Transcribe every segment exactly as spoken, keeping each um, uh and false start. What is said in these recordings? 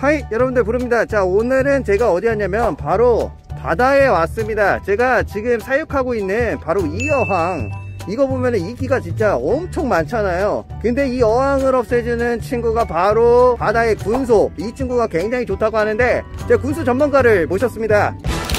하이 여러분들 부릅니다. 자, 오늘은 제가 어디 왔냐면 바로 바다에 왔습니다. 제가 지금 사육하고 있는 바로 이 어항, 이거 보면은 이끼가 진짜 엄청 많잖아요. 근데 이 어항을 없애주는 친구가 바로 바다의 군소. 이 친구가 굉장히 좋다고 하는데 제가 군소 전문가를 모셨습니다.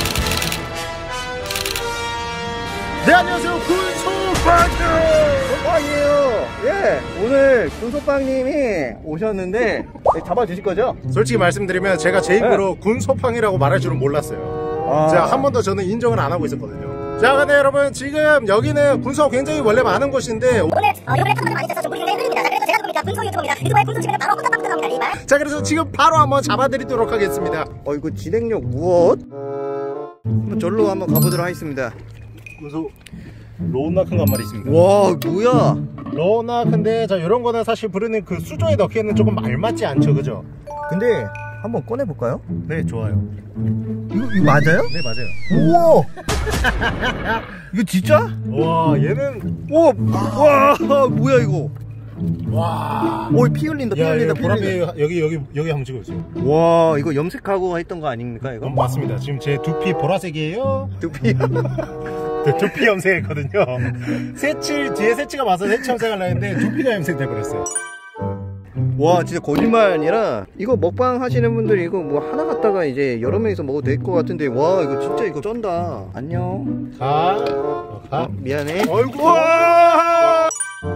네, 안녕하세요. 군소빵이에요. 빵이에요. 예, 오늘 군소빵님이 오셨는데 잡아주실 거죠? 솔직히 말씀드리면 제가 제 입으로 네. 군소빵이라고 말할 줄은 몰랐어요. 아. 제가 한 번도 저는 인정을 안 하고 있었거든요. 자, 근데 여러분 지금 여기는 군소가 굉장히 원래 많은 곳인데 오늘 어, 이번에 탐험을 많이 쳐서 좀 물이 굉장히 흐릅니다. 자, 그래서 제가 누굽니까? 군소 유튜버입니다. 유튜버의 군소 치면 바로 호떡빵 합니다. 리발. 자, 그래서 지금 바로 한번 잡아드리도록 하겠습니다. 어, 이거 진행력 무엇? 한번 절로 한번 가보도록 하겠습니다. 군소 로우나큰 거 한 마리 있습니다. 와, 뭐야? 로우나큰데 자, 이런 거는 사실 부르는 그 수조에 넣기에는 조금 알맞지 않죠, 그죠? 근데 한번 꺼내볼까요? 네, 좋아요. 이거, 이거 맞아요? 네, 맞아요. 우와! 이거 진짜? 와, 얘는 우와! 와, 뭐야 이거? 와, 오, 피 흘린다, 피 야, 흘린다, 야, 피 보라비 흘린다. 여기 여기 여기 한번 찍어주세요. 와, 이거 염색하고 했던 거 아닙니까 이거? 어, 맞습니다. 지금 제 두피 보라색이에요. 두피. 네, 두피 염색했거든요. 새칠 뒤에 새치가 와서 새치 염색하려 했는데 두피가 염색돼 버렸어요. 와, 진짜 거짓말 아니라 이거 먹방 하시는 분들 이거 뭐 하나 갖다가 이제 여러 명이서 먹어도 될 것 같은데, 와, 이거 진짜 이거 쩐다. 안녕. 가. 가. 어, 미안해. 어이구. 와.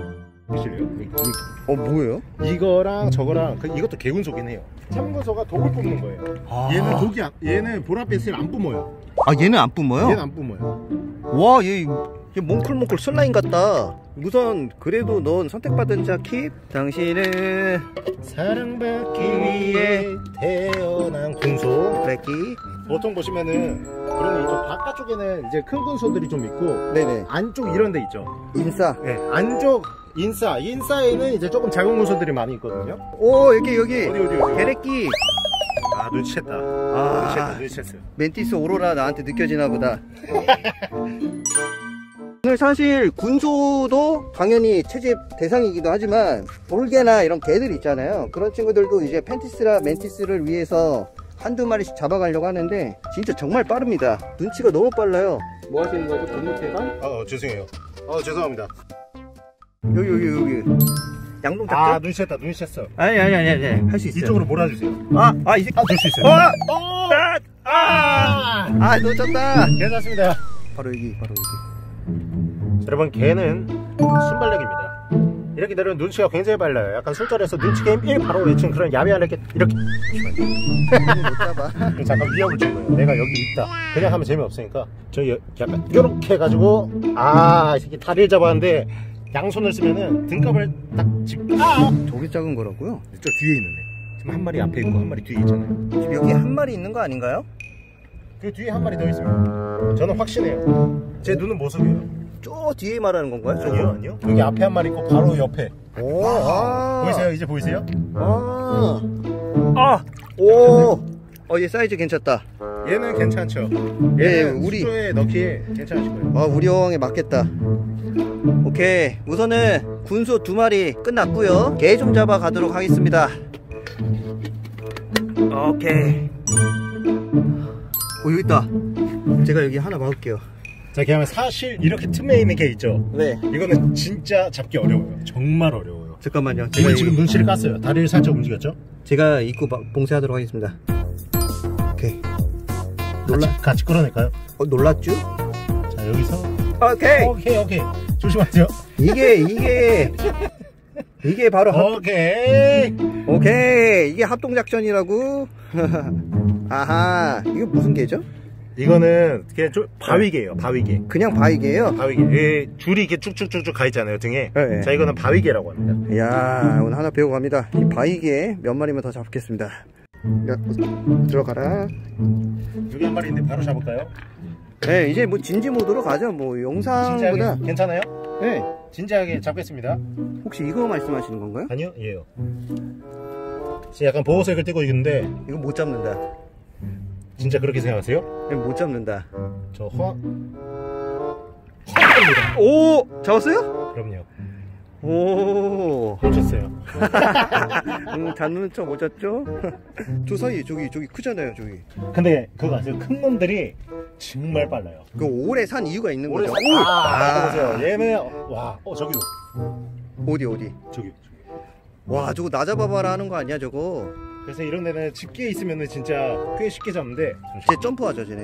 어, 뭐예요? 이거랑 저거랑 그, 이것도 개군소긴 해요. 참군소가 독을 뿜는 거예요. 아. 얘는 독이 안, 얘는 보랏빛을 안 뿜어요. 아, 얘는 안 뿜어요? 얘는 안 뿜어요. 와, 얘, 얘 몽클몽클 슬라임 같다. 우선 그래도 넌 선택받은 자 킵. 당신은 사랑받기 위해 태어난 군소. 블랙키. 보통 보시면은 그러면 이쪽 바깥쪽에는 이제 큰 군소들이 좀 있고, 네네. 안쪽 이런 데 있죠. 인싸. 네, 안쪽 인싸, 인싸에는 이제 조금 작은 군소들이 많이 있거든요. 오, 여기 여기. 어디 어디 어디. 게레끼. 아, 눈치챘다. 아, 눈치챘다, 눈치챘어요. 멘티스 오로라 나한테 느껴지나 보다. 오늘 사실 군소도 당연히 채집 대상이기도 하지만 돌개나 이런 개들 있잖아요. 그런 친구들도 이제 펜티스라 멘티스를 위해서 한두 마리씩 잡아가려고 하는데 진짜 정말 빠릅니다. 눈치가 너무 빨라요. 뭐 하시는 거죠? 분무태가? 어, 죄송해요. 어, 죄송합니다. 여기 여기 여기 양동 잡죠? 아, 눈치챘다, 눈치챘어. 아니 아니 아니 아니 할 수 있어요. 이쪽으로 몰아주세요. 아, 아, 이 새끼. 아, 줄 수 있어요. 아! 어! 아! 아! 아, 놓쳤다. 괜찮습니다. 바로 여기, 바로 여기. 여러분, 개는 순발력입니다. 이렇게 되면 눈치가 굉장히 빨라요. 약간 술자리에서 눈치 게임 일 바로 외친 그런 야비한 이렇게 이렇게 못 잡아. 잠깐 위협을 준 거예요. 내가 여기 있다. 그냥 하면 재미없으니까 저 약간 이렇게 해가지고, 아, 이 새끼 다리를 잡았는데 양손을 쓰면은 등갑을 딱 짚고, 아! 저기 작은 거라고요? 저 뒤에 있는데 지금 한 마리 앞에 있고 한 마리 뒤에 있잖아요. 지금 여기 한 마리 있는 거 아닌가요? 그 뒤에 한 마리 더 있습니다. 저는 확신해요. 제 눈은 못 속여요. 저 뒤에 말하는 건가요? 아니요, 아니요. 여기 앞에 한 마리 있고 바로 옆에. 오, 아. 보이세요? 이제 보이세요? 아. 아. 오. 어, 얘 사이즈 괜찮다. 얘는 괜찮죠. 얘는 예, 우리 수조에 넣기에 괜찮으실 거예요. 아, 우리 어항에 맞겠다. 오케이. 우선은 군소 두 마리 끝났고요. 개 좀 잡아 가도록 하겠습니다. 오케이. 오, 여기 있다. 제가 여기 하나 막을게요. 자, 그냥 사실 이렇게 틈에 있는 게 있죠. 네. 이거는 진짜 잡기 어려워요. 정말 어려워요. 잠깐만요. 제가 지금 지금 이, 눈치를 깠어요. 다리를 살짝 움직였죠? 제가 입구 봉쇄하도록 하겠습니다. 오케이. 놀라 같이, 같이 끌어낼까요? 어, 놀랐죠? 자, 여기서 오케이. 오케이 오케이. 조심하세요. 이게 이게 이게 바로 합... 오케이. 오케이. 이게 합동작전이라고. 아하. 이거 무슨 개죠? 이거는 그냥 좀 바위개예요. 바위개. 그냥 바위개예요? 바위개. 이 줄이 이렇게 쭉쭉쭉쭉 가 있잖아요, 등에. 네. 자, 이거는 바위개라고 합니다. 이야, 오늘 하나 배워갑니다. 이 바위개 몇 마리만 더 잡겠습니다. 야, 들어가라. 여기 한 마리 있는데 바로 잡을까요? 네, 이제 뭐 진지 모드로 가죠. 뭐 영상보다. 진지하게 괜찮아요? 네. 진지하게 잡겠습니다. 혹시 이거 말씀하시는 건가요? 아니요, 얘요. 지금 약간 보호색을 띠고 있는데 이거 못 잡는다. 진짜 그렇게 생각하세요? 네, 못 잡는다. 저 허... 오! 잡았어요? 그럼요. 오. 훔쳤어요. 음, 잡는 척 못잡죠? 저 사이 저기 저기 크잖아요 저기. 근데 그거 아세요? 큰 놈들이 정말 빨라요. 그 오래 산 이유가 있는 오래 거죠? 산- 아, 아. 보세요. 얘는 와, 어 저기도 어디 어디? 저기. 와 저거 나 잡아봐라 하는 거 아니야 저거? 그래서 이런 데는 집게 있으면은 진짜 꽤 쉽게 잡는데. 쟤 점프하죠 쟤네.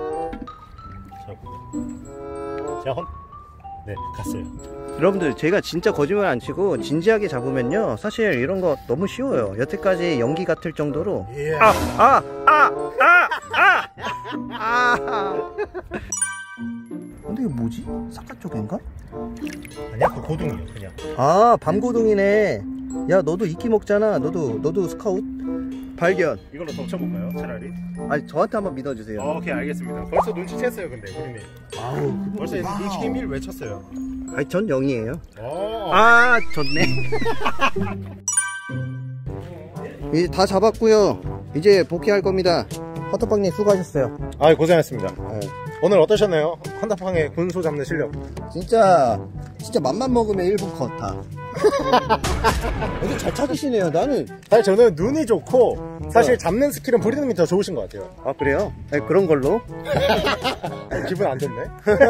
제가 헌. 네, 갔어요. 여러분들 제가 진짜 거짓말 안 치고 진지하게 잡으면요 사실 이런 거 너무 쉬워요. 여태까지 연기 같을 정도로. 예. 아! 아! 아! 아! 아! 아! 근데 이거 뭐지? 사카 쪽인가? 아니야, 그 고등이요, 그냥. 아 밤고동이네. 야 너도 이끼 먹잖아. 너도 너도 스카웃 발견. 이걸로 덮쳐볼까요, 차라리? 아니 저한테 한번 믿어주세요. 어, 오케이, 알겠습니다. 벌써 눈치챘어요, 근데 우리님. 아우 벌써 눈치 미를 외쳤어요. 아니 전 영이에요. 어. 아 좋네. 이제 다 잡았고요. 이제 복귀할 겁니다. 헌터빵님 수고하셨어요. 아, 고생하셨습니다. 네. 오늘 어떠셨나요? 헌터팡의 군소 잡는 실력. 진짜 진짜 맘만 먹으면 일 분 컷 다. 어디 잘 찾으시네요. 나는. 사실 저는 눈이 좋고 사실 잡는 스킬은 브리드님이 더 좋으신 것 같아요. 아 그래요? 아니, 그런 걸로. 기분 안 좋네.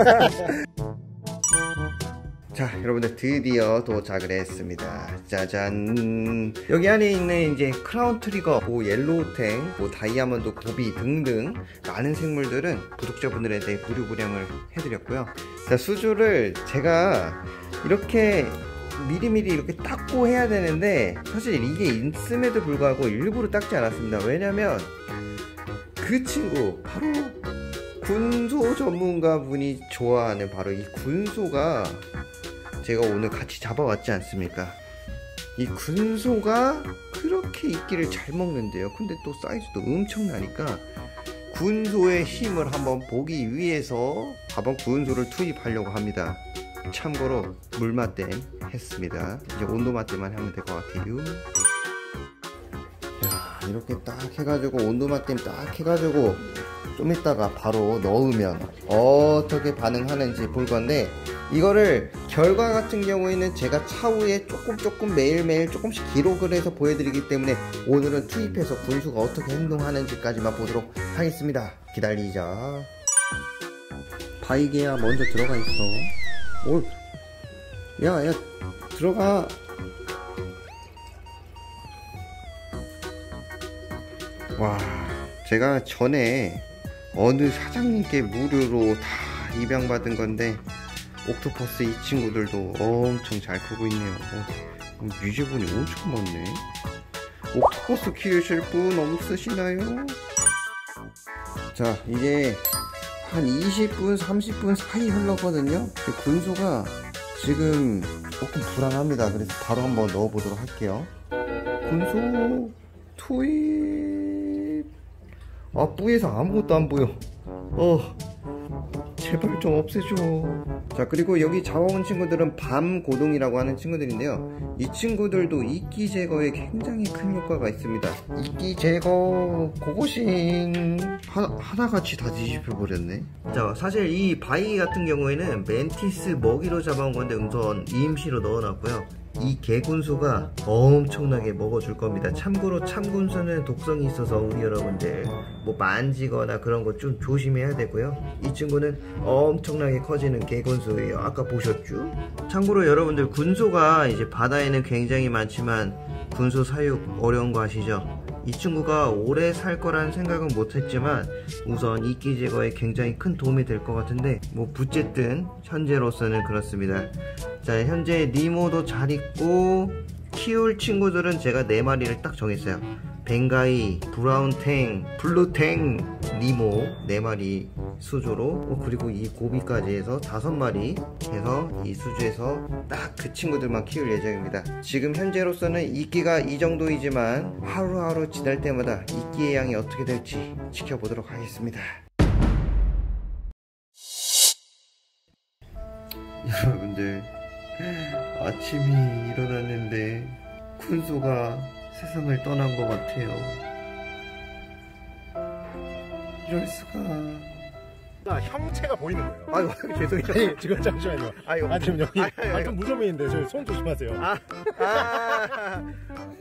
자 여러분들 드디어 도착을 했습니다. 짜잔. 여기 안에 있는 이제 크라운 트리거, 뭐 옐로우탱, 뭐 다이아몬드 고비 등등 많은 생물들은 구독자분들한테 무료 분양을 해드렸고요. 자 수조를 제가 이렇게 미리미리 이렇게 닦고 해야 되는데 사실 이게 있음에도 불구하고 일부러 닦지 않았습니다. 왜냐면 그 친구 바로 군소 전문가 분이 좋아하는 바로 이 군소가 제가 오늘 같이 잡아왔지 않습니까? 이 군소가 그렇게 이끼를 잘 먹는데요. 근데 또 사이즈도 엄청나니까 군소의 힘을 한번 보기 위해서 한번 군소를 투입하려고 합니다. 참고로 물맛댐 했습니다. 이제 온도맛댐만 하면 될 것 같아요. 야, 이렇게 딱 해가지고 온도맛댐 딱 해가지고 좀 이따가 바로 넣으면 어떻게 반응하는지 볼 건데, 이거를 결과 같은 경우에는 제가 차후에 조금 조금 매일매일 조금씩 기록을 해서 보여드리기 때문에 오늘은 투입해서 군수가 어떻게 행동하는지까지만 보도록 하겠습니다. 기다리자. 바이게야 먼저 들어가 있어. 올. 야, 야, 들어가. 와, 제가 전에 어느 사장님께 무료로 다 입양받은 건데 옥토퍼스 이 친구들도 엄청 잘 크고 있네요. 어, 유지분이 엄청 많네. 옥토퍼스 키우실 분 없으시나요? 자, 이제 한 이십 분, 삼십 분 사이 흘렀거든요. 군소가 지금 조금 불안합니다. 그래서 바로 한번 넣어보도록 할게요. 군소 투입. 아, 뿌에서 아무것도 안 보여. 어, 제발 좀 없애줘. 자, 그리고 여기 잡아온 친구들은 밤고동이라고 하는 친구들인데요, 이 친구들도 이끼 제거에 굉장히 큰 효과가 있습니다. 이끼 제거 고고싱 하, 하나같이 다 뒤집혀 버렸네. 자, 사실 이 바이 같은 경우에는 멘티스 먹이로 잡아온 건데 우선 이엠씨로 넣어놨고요. 이 개군수가 엄청나게 먹어줄 겁니다. 참고로 참군수는 독성이 있어서 우리 여러분들 뭐 만지거나 그런 거 좀 조심해야 되고요. 이 친구는 엄청나게 커지는 개군수예요. 아까 보셨죠? 참고로 여러분들 군소가 이제 바다에는 굉장히 많지만 군소 사육 어려운 거 아시죠? 이 친구가 오래 살 거란 생각은 못했지만 우선 이끼 제거에 굉장히 큰 도움이 될 것 같은데, 뭐 부쨌든 현재로서는 그렇습니다. 자, 현재 니모도 잘 있고 키울 친구들은 제가 네 마리를 딱 정했어요. 벵가이, 브라운탱, 블루탱, 니모 네 마리 수조로, 어, 그리고 이 고비까지 해서 다섯 마리 해서 이 수조에서 딱 그 친구들만 키울 예정입니다. 지금 현재로서는 이끼가 이 정도이지만 하루하루 지날 때마다 이끼의 양이 어떻게 될지 지켜보도록 하겠습니다. 여러분들, 아침이 일어났는데 군소가 세상을 떠난 것 같아요. 이럴 수가. 형체가 보이는 거예요. 아유, 죄송해요. 아니, 지금 잠시만요. 아유, 아, 지금 여기, 아유, 아유, 하여튼 무좀인데, 저 손 조심하세요. 아, 아,